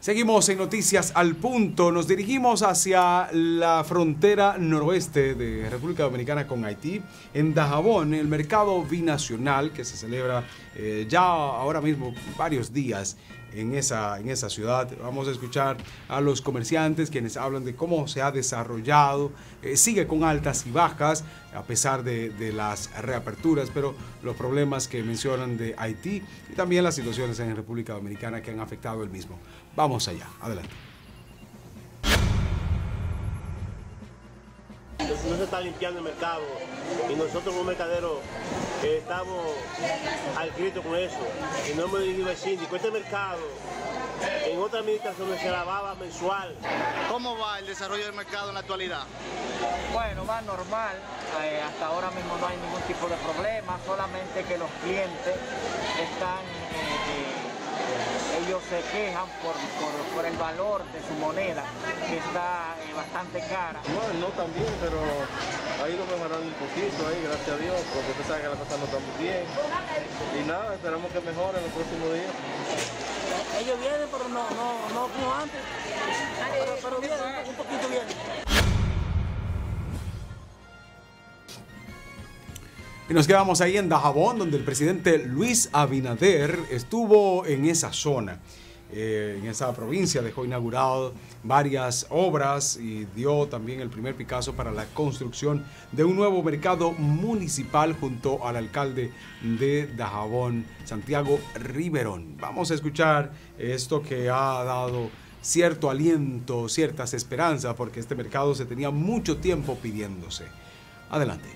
Seguimos en Noticias al Punto. Nos dirigimos hacia la frontera noroeste de República Dominicana con Haití. En Dajabón, el mercado binacional que se celebra ya ahora mismo varios días en esa ciudad. Vamos a escuchar a los comerciantes quienes hablan de cómo se ha desarrollado. Sigue con altas y bajas a pesar de las reaperturas, pero los problemas que mencionan de Haití y también las situaciones en República Dominicana que han afectado el mismo. Vamos allá, adelante. No se está limpiando el mercado y nosotros como mercaderos estamos al grito con eso y no hemos dirigido al síndico. Este mercado en otra administración se lavaba mensual. ¿Cómo va el desarrollo del mercado en la actualidad? Bueno, va normal, hasta ahora mismo no hay ningún tipo de problema, solamente que los clientes están, ellos se quejan por el valor de su moneda, que está bastante cara. Bueno, no tan bien, pero ha ido mejorando un poquito ahí, gracias a Dios, porque usted sabe que las cosas no están muy bien. Y nada, esperamos que mejore en los próximos días. Ellos vienen, pero no como antes, pero vienen, un poquito vienen. Y nos quedamos ahí en Dajabón, donde el presidente Luis Abinader estuvo en esa zona, en esa provincia. Dejó inaugurado varias obras y dio también el primer picazo para la construcción de un nuevo mercado municipal junto al alcalde de Dajabón, Santiago Riverón. Vamos a escuchar esto que ha dado cierto aliento, ciertas esperanzas, porque este mercado se tenía mucho tiempo pidiéndose. Adelante.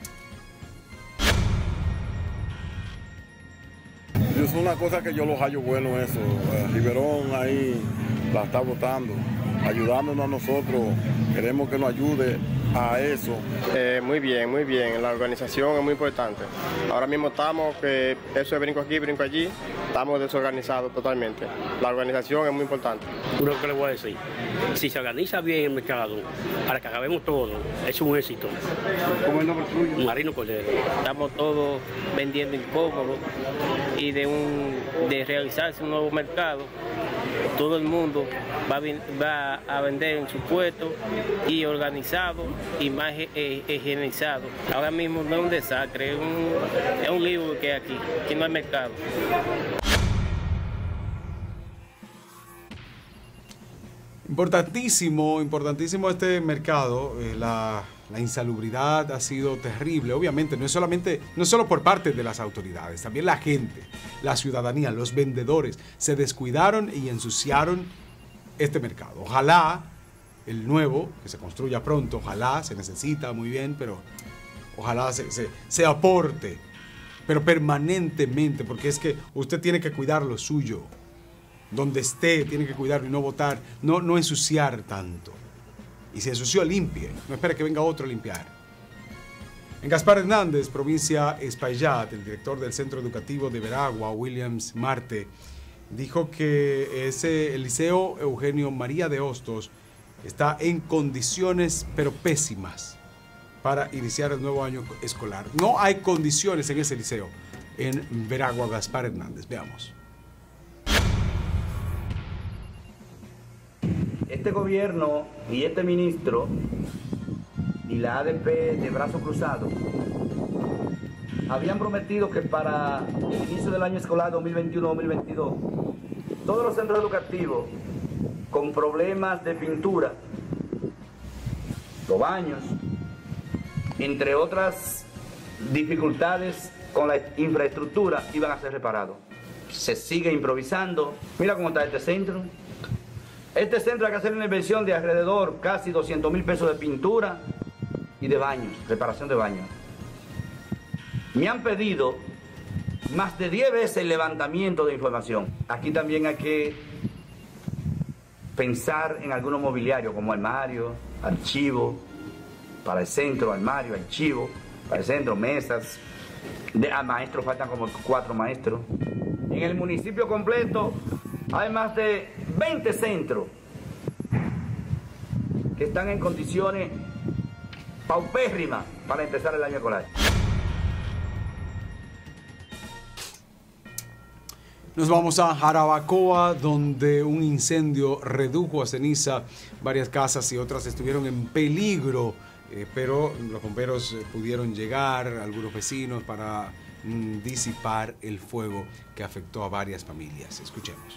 Es una cosa que yo los hallo bueno eso. Riverón ahí la está votando, ayudándonos a nosotros. Queremos que nos ayude a eso. Muy bien. La organización es muy importante. Ahora mismo estamos, que eso es brinco aquí, brinco allí, estamos desorganizados totalmente. La organización es muy importante. Lo que le voy a decir, si se organiza bien el mercado, para que acabemos todo, es un éxito. ¿Cómo es el nombre tuyo? Marino Cordero. Estamos todos vendiendo incómodos y de realizarse un nuevo mercado, todo el mundo va a vender en su puesto y organizado y más higienizado. Ahora mismo no es un desastre, es un lío que hay aquí no hay mercado. Importantísimo este mercado. La insalubridad ha sido terrible. Obviamente no es solo por parte de las autoridades, también la gente, la ciudadanía, los vendedores se descuidaron y ensuciaron este mercado. Ojalá el nuevo, que se construya pronto, ojalá, se necesita muy bien, pero ojalá se aporte, pero permanentemente, porque es que usted tiene que cuidar lo suyo. Donde esté, tiene que cuidarlo y no botar, no ensuciar tanto. Y si ensució, limpie. No espere que venga otro a limpiar. En Gaspar Hernández, provincia Espaillat, el director del Centro Educativo de Veragua, Williams Marte, dijo que el Liceo Eugenio María de Hostos está en condiciones, pero pésimas, para iniciar el nuevo año escolar. No hay condiciones en ese liceo, en Veragua, Gaspar Hernández. Veamos. Este gobierno y este ministro y la ADP de brazo cruzado habían prometido que para el inicio del año escolar 2021-2022 todos los centros educativos con problemas de pintura, los baños, entre otras dificultades con la infraestructura, iban a ser reparados. Se sigue improvisando. Mira cómo está este centro. Este centro hay que hacer una inversión de alrededor casi 200.000 pesos de pintura y de baños, reparación de baños. Me han pedido más de 10 veces el levantamiento de información. Aquí también hay que pensar en algunos mobiliarios como armario, archivo, para el centro, armario, archivo, para el centro, mesas. A maestros faltan como 4 maestros. En el municipio completo hay más de 20 centros que están en condiciones paupérrimas para empezar el año escolar. Nos vamos a Jarabacoa, donde un incendio redujo a ceniza varias casas y otras estuvieron en peligro, pero los bomberos pudieron llegar, algunos vecinos, para disipar el fuego que afectó a varias familias. Escuchemos.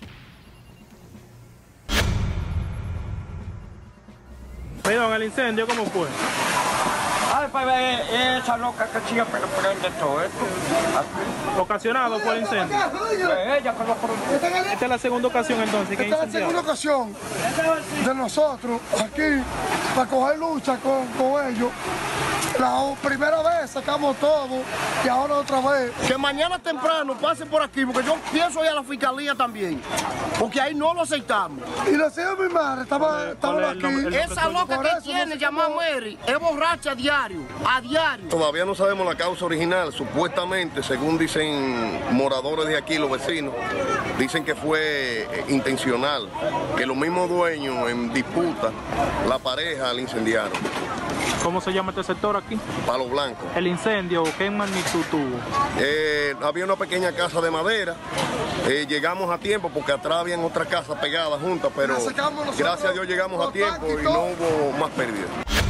Perdón, el incendio, ¿cómo fue? Ay, pues esa loca que sigue prende todo esto. ¿Ocasionado por el incendio? Ella que lo prende. Esta es la segunda ocasión entonces que Esta es la segunda ocasión de nosotros aquí para coger lucha con ellos. La primera vez sacamos todo y ahora otra vez. Que mañana temprano pasen por aquí, porque yo pienso ir a la fiscalía también, porque ahí no lo aceptamos. Y la señora mi madre estaba aquí. Esa loca que tiene, llamada Mary, es borracha a diario. Todavía no sabemos la causa original. Supuestamente, según dicen moradores de aquí, los vecinos, dicen que fue intencional, que los mismos dueños en disputa, la pareja la incendiaron. ¿Cómo se llama este sector aquí? Palo Blanco. ¿El incendio qué magnitud tuvo? Había una pequeña casa de madera. Llegamos a tiempo porque atrás habían otras casas pegadas juntas, pero gracias a Dios llegamos a tiempo y no hubo más pérdidas.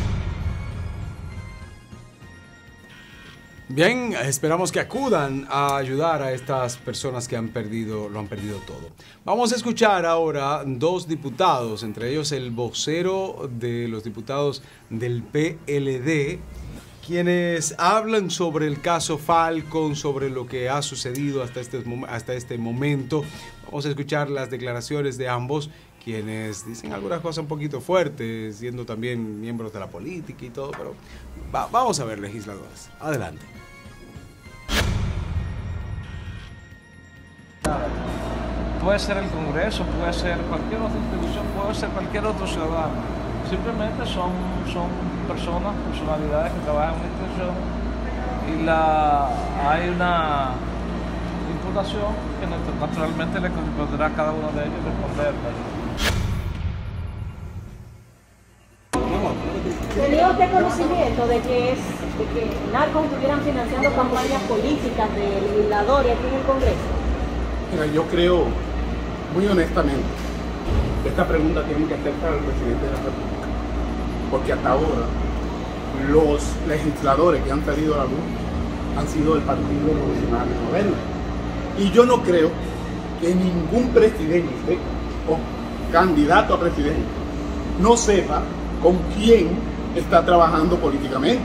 Bien, esperamos que acudan a ayudar a estas personas que lo han perdido todo. Vamos a escuchar ahora dos diputados, entre ellos el vocero de los diputados del PLD, quienes hablan sobre el caso Falcon, sobre lo que ha sucedido hasta este momento. Vamos a escuchar las declaraciones de ambos, quienes dicen algunas cosas un poquito fuertes, siendo también miembros de la política y todo, pero vamos a ver, legisladores. Adelante. Puede ser el Congreso, puede ser cualquier otra institución, puede ser cualquier otro ciudadano. Simplemente son personalidades que trabajan en una institución y hay una imputación que naturalmente le corresponderá a cada uno de ellos responderla. ¿Tenía usted conocimiento de que narcos estuvieran financiando campañas políticas de legisladores aquí en el Congreso? Mira, yo creo, muy honestamente, que esta pregunta tiene que hacer para el presidente de la República, porque hasta ahora los legisladores que han salido a la luz han sido del Partido Revolucionario Moderno. Y yo no creo que ningún presidente o candidato a presidente no sepa con quién está trabajando políticamente.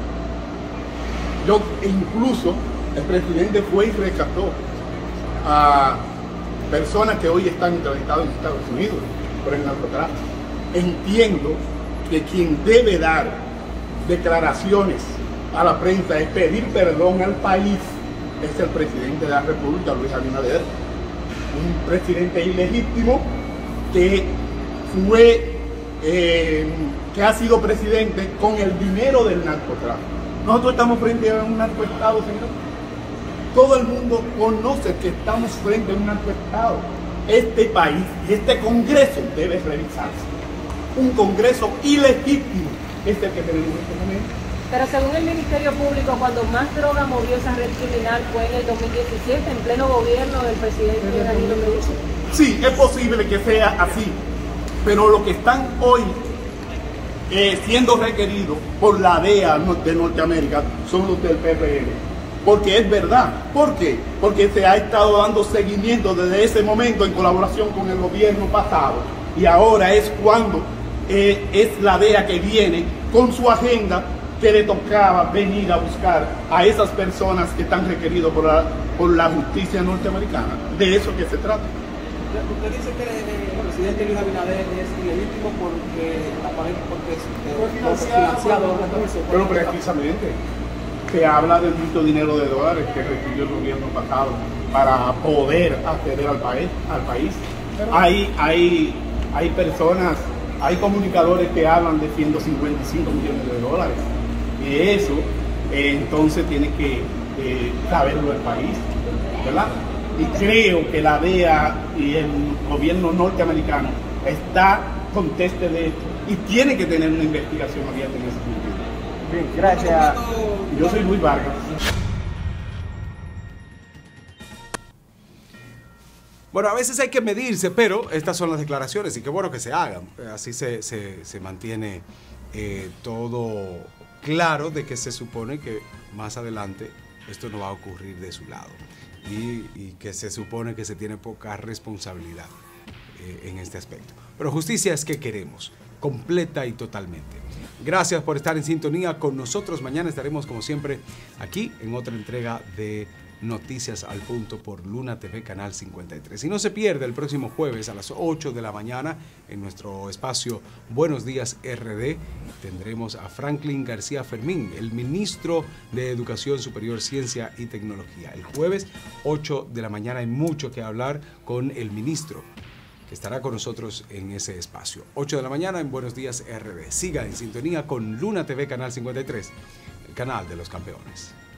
Incluso el presidente fue y rescató a personas que hoy están extraditadas en Estados Unidos por el narcotráfico. Entiendo que quien debe dar declaraciones a la prensa es pedir perdón al país, es el presidente de la República, Luis Abinader, un presidente ilegítimo que ha sido presidente con el dinero del narcotráfico. Nosotros estamos frente a un narcoestado, señor. Todo el mundo conoce que estamos frente a un narcoestado. Este país y este Congreso debe revisarse. Un Congreso ilegítimo es el que tenemos en este momento. Pero según el Ministerio Público, cuando más droga movió esa red criminal fue en el 2017, en pleno gobierno del presidente Danilo Medina. Sí, es posible que sea así, pero lo que están hoy siendo requeridos por la DEA de Norteamérica son los del PRL. Porque es verdad. ¿Por qué? Porque se ha estado dando seguimiento desde ese momento en colaboración con el gobierno pasado. Y ahora es cuando es la DEA que viene con su agenda, que le tocaba venir a buscar a esas personas que están requeridos por la justicia norteamericana. De eso que se trata. Usted dice que el presidente Luis Abinader es ilegítimo porque es financiado. Pero precisamente se habla del mucho dinero de dólares que recibió el gobierno pasado para poder acceder al país. Hay personas, hay comunicadores que hablan de 155 millones de dólares. Y eso entonces tiene que saberlo el país, ¿verdad? Y creo que la DEA y el gobierno norteamericano está conteste de esto y tiene que tener una investigación abierta en ese sentido. Bien, gracias. Yo soy Luis Vargas. Bueno, a veces hay que medirse, pero estas son las declaraciones y qué bueno que se hagan. Así se mantiene todo claro de que se supone que más adelante esto no va a ocurrir de su lado y que se supone que se tiene poca responsabilidad en este aspecto. Pero justicia es que queremos, completa y totalmente. Gracias por estar en sintonía con nosotros. Mañana estaremos, como siempre, aquí en otra entrega de Noticias al Punto por Luna TV Canal 53. Y no se pierde el próximo jueves a las 8 de la mañana en nuestro espacio Buenos Días RD. Tendremos a Franklin García Fermín, el ministro de Educación Superior, Ciencia y Tecnología. El jueves 8 de la mañana hay mucho que hablar con el ministro, que estará con nosotros en ese espacio. 8 de la mañana en Buenos Días RD. Siga en sintonía con Luna TV Canal 53, el canal de los campeones.